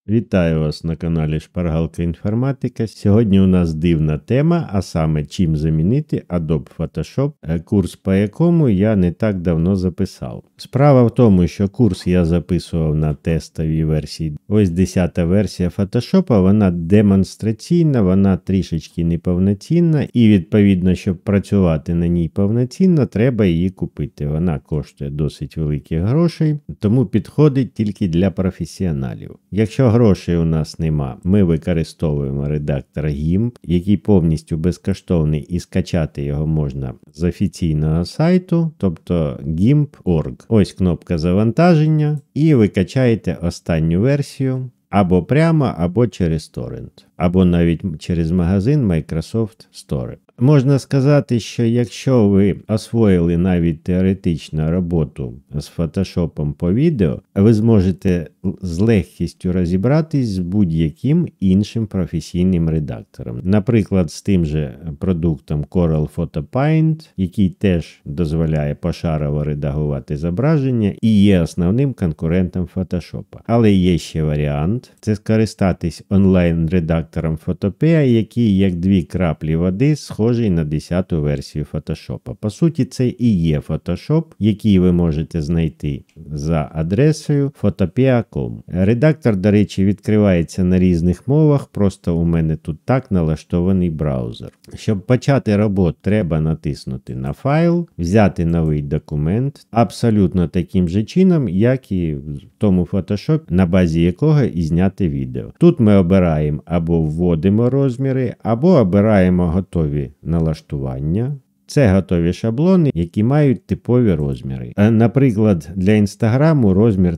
Вітаю вас на каналі Шпаргалка Інформатика. Сьогодні у нас дивна тема, а саме чим замінити Adobe Photoshop, курс по якому я не так давно записав. Справа в тому, що курс я записував на тестовій версії. Ось 10-та версія Photoshop, вона демонстраційна, вона трішечки неповноцінна і відповідно, щоб працювати на ній повноцінно, треба її купити. Вона коштує досить великих грошей, тому підходить тільки для професіоналів. Якщо грошей у нас нема, ми використовуємо редактор GIMP, який повністю безкоштовний і скачати його можна з офіційного сайту, тобто GIMP.org. Ось кнопка завантаження і ви качаєте останню версію або прямо, або через торрент, або навіть через магазин Microsoft Store. Можна сказати, що якщо ви освоїли навіть теоретично роботу з фотошопом по відео, ви зможете з легкістю розібратись з будь-яким іншим професійним редактором. Наприклад, з тим же продуктом Corel Photo Paint, який теж дозволяє пошарово редагувати зображення і є основним конкурентом фотошопа. Але є ще варіант – це скористатись онлайн-редактором Photopea, який як дві краплі води схожий на 10-ту версію Photoshop. По суті, це і є Photoshop, який ви можете знайти за адресою photopea.com. Редактор, до речі, відкривається на різних мовах, просто у мене тут так налаштований браузер. Щоб почати роботу, треба натиснути на файл, взяти новий документ, абсолютно таким же чином, як і в тому Photoshop, на базі якого і зняти відео. Тут ми обираємо або вводимо розміри, або обираємо готові налаштування. Це готові шаблони, які мають типові розміри. Наприклад, для інстаграму розмір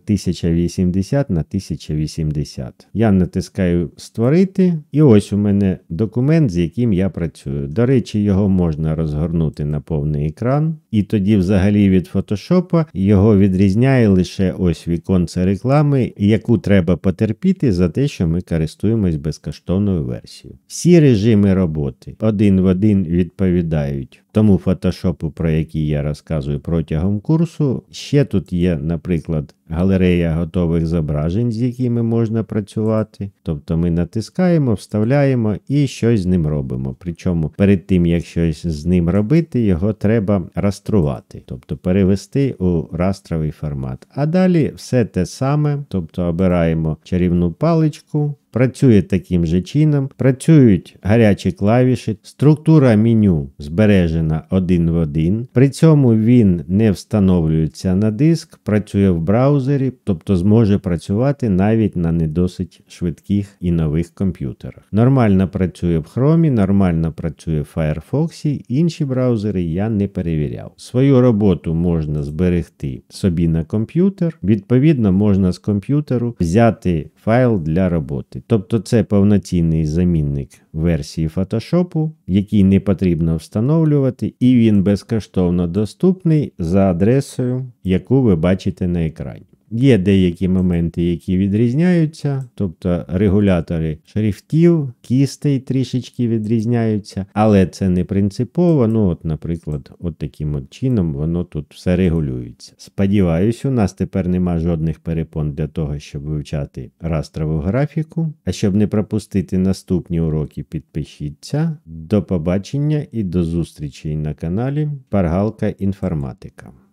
1080 на 1080. Я натискаю «Створити» і ось у мене документ, з яким я працюю. До речі, його можна розгорнути на повний екран. І тоді взагалі від Photoshop його відрізняє лише ось віконце реклами, яку треба потерпіти за те, що ми користуємось безкоштовною версією. Всі режими роботи один в один відповідають тому фотошопу, про який я розказую протягом курсу. Ще тут є, наприклад, галерея готових зображень, з якими можна працювати. Тобто ми натискаємо, вставляємо і щось з ним робимо. Причому перед тим, як щось з ним робити, його треба раструвати, тобто перевести у растровий формат. А далі все те саме, тобто обираємо чарівну паличку, працює таким же чином, працюють гарячі клавіші, структура меню збережена один в один, при цьому він не встановлюється на диск, працює в браузері, тобто зможе працювати навіть на не досить швидких і нових комп'ютерах. Нормально працює в Chrome, нормально працює в Firefox, інші браузери я не перевіряв. Свою роботу можна зберегти собі на комп'ютер, відповідно можна з комп'ютеру взяти файл для роботи. Тобто це повноцінний замінник версії Photoshop, який не потрібно встановлювати, і він безкоштовно доступний за адресою, яку ви бачите на екрані. Є деякі моменти, які відрізняються, тобто регулятори шрифтів, кістей трішечки відрізняються, але це не принципово, наприклад, таким чином воно тут все регулюється. Сподіваюсь, у нас тепер нема жодних перепон для того, щоб вивчати растрову графіку, а щоб не пропустити наступні уроки, підпишіться. До побачення і до зустрічей на каналі Шпаргалка Інформатика.